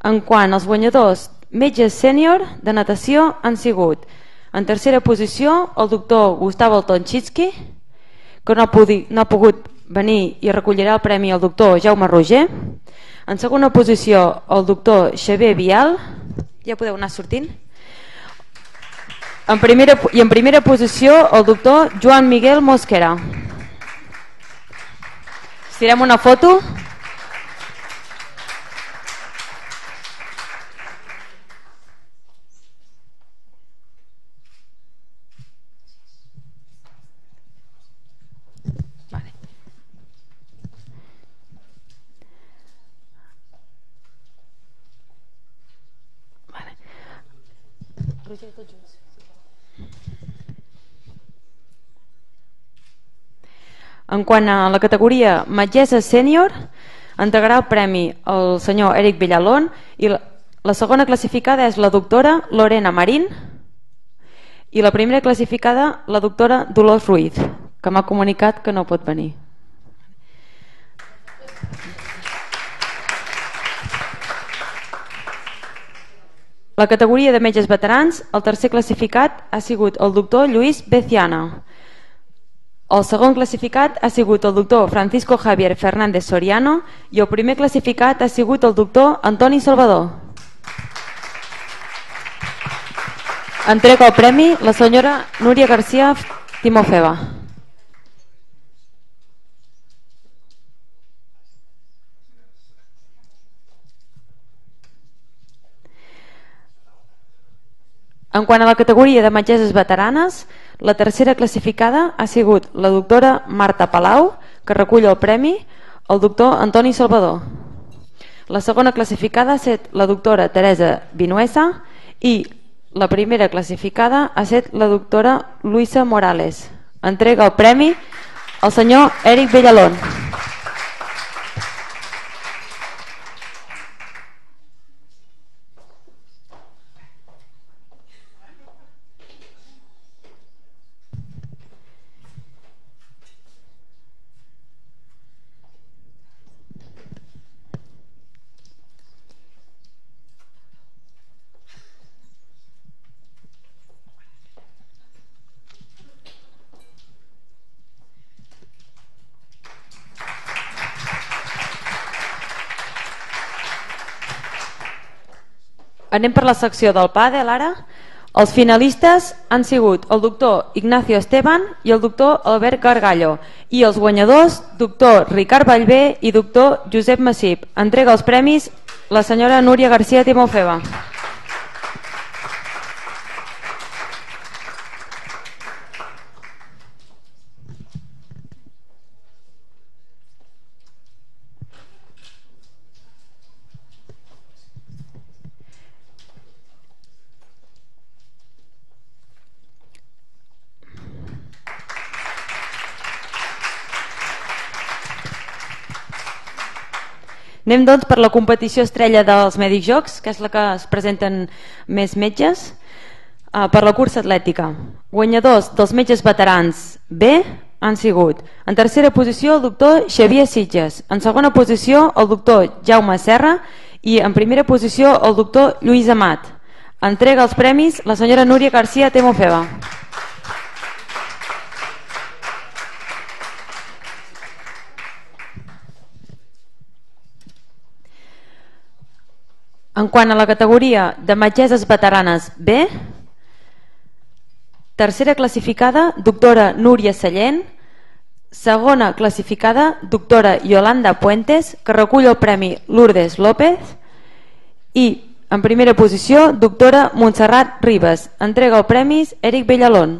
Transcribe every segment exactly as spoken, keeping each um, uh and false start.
En quant als guanyadors, metges sènior de natació han sigut: en tercera posició el doctor Gustavo Tonchitsky, que no ha, pudi, no ha pogut venir i recollirà el premi el doctor Jaume Roger. En segona posició el doctor Xavier Vial, ja podeu anar sortint. En primera, I en primera posició el doctor Joan Miguel Mosquera. Estirem una foto. Vale. Vale. Roger, tots junts. En quant a la categoria metgessa sènior, entregarà el premi al senyor Eric Villalón i la, la segona classificada és la doctora Lorena Marín i la primera classificada la doctora Dolors Ruiz, que m'ha comunicat que no pot venir. La categoria de metges veterans, el tercer classificat ha sigut el doctor Lluís Beciana. El segon classificat ha sigut el doctor Francisco Javier Fernández Soriano i el primer classificat ha sigut el doctor Antoni Salvador. Entrega el premi la senyora Núria García Timofeva. En quant a la categoria de metgesses veteranes, la tercera classificada ha sigut la doctora Marta Palau, que recull el premi, el doctor Antoni Salvador. La segona classificada ha estat la doctora Teresa Vinuesa i la primera classificada ha estat la doctora Luisa Morales. Entrega el premi al senyor Eric Villalón. Anem per la secció del pàdel ara. Els finalistes han sigut el doctor Ignacio Esteban i el doctor Albert Gargallo i els guanyadors doctor Ricard Vallvé i doctor Josep Massip. Entrega els premis la senyora Núria García Timofeva. Anem doncs per la competició estrella dels Mèdics Jocs, que és la que es presenten més metges, per la cursa atlètica. Guanyadors dels metges veterans B han sigut: en tercera posició el doctor Xavier Sitges, en segona posició el doctor Jaume Serra i en primera posició el doctor Lluís Amat. Entrega els premis la senyora Núria García Timofeva. En quant a la categoria de metgesses veteranes B, tercera classificada doctora Núria Sallent, segona classificada doctora Yolanda Puentes, que recull el premi Lourdes López, i en primera posició doctora Montserrat Ribas. Entrega el premi Eric Villalón.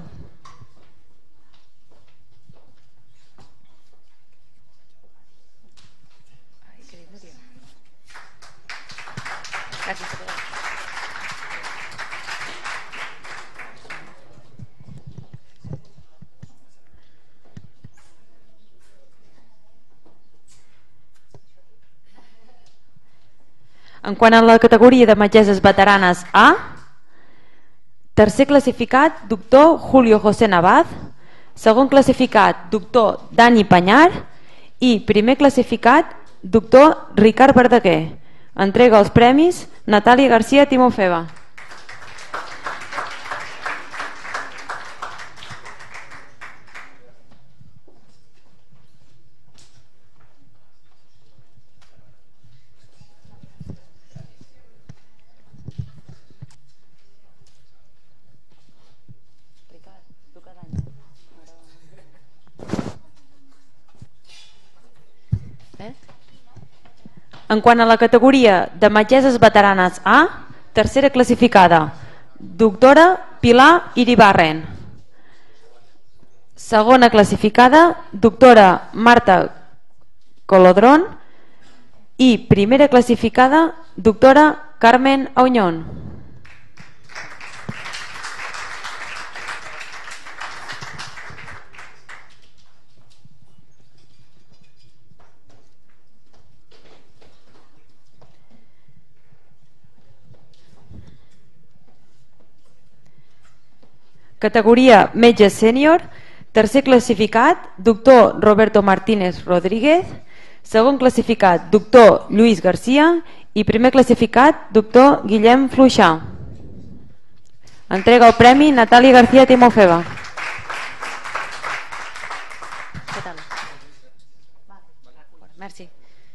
En quant a la categoria de metgesses veteranes A, tercer classificat doctor Julio José Navaz, segon classificat doctor Dani Panyar i primer classificat doctor Ricard Verdaguer. Entrega els premis Natàlia García Timofeva. En quant a la categoria de metgesses veteranes A, tercera classificada, doctora Pilar Iribarren. Segona classificada, doctora Marta Colodrón. I primera classificada, doctora Carmen Auñón. Categoria metge sènior, tercer classificat, doctor Roberto Martínez Rodríguez. Segon classificat, doctor Lluís Garcia. I primer classificat, doctor Guillem Fluixà. Entrega el premi Natàlia García Timofeva. Què tal? Merci.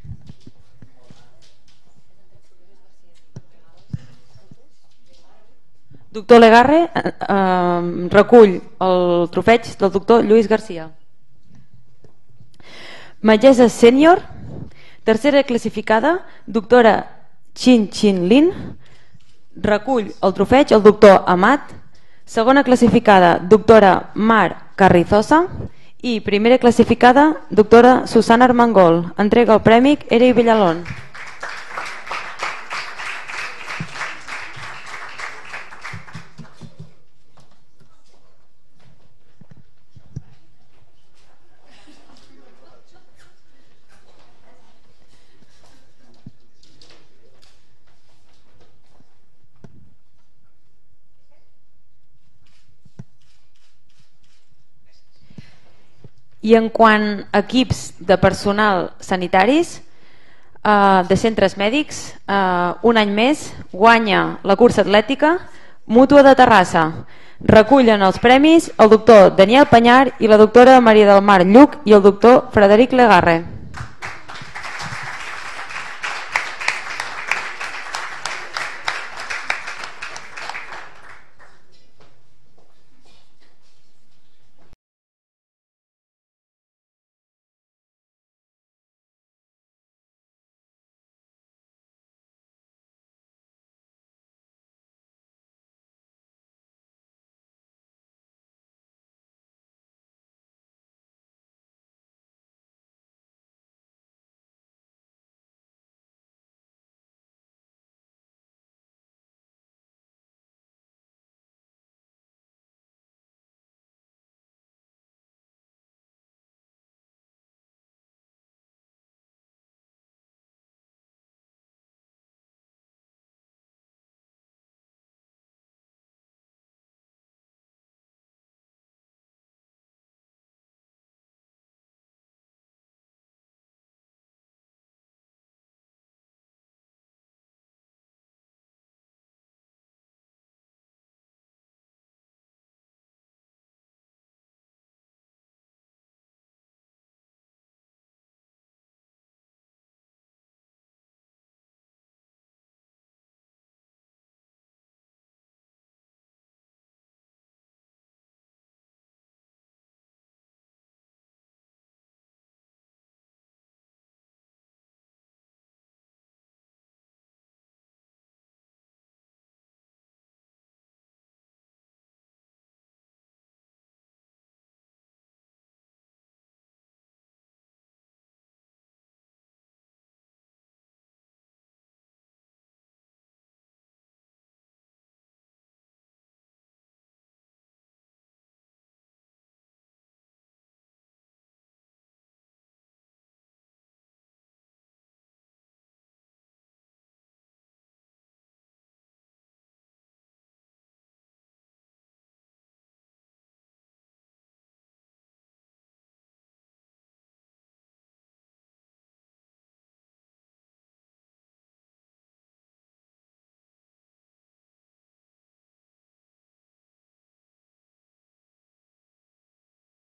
Doctor Legarre eh, eh, recull el trofeig del doctor Lluís Garcia. Metgessa sènior, tercera classificada, doctora Chin Chin Lin. Recull el trofeig el doctor Amat. Segona classificada, doctora Mar Carrizosa. I primera classificada, doctora Susana Armengol. Entrega el premi Eri Villalón. I en quant a equips de personal sanitaris, eh, de centres mèdics, eh, un any més guanya la cursa atlètica Mútua de Terrassa. Recullen els premis el doctor Daniel Panyar i la doctora Maria del Mar Lluc i el doctor Frederic Legarre.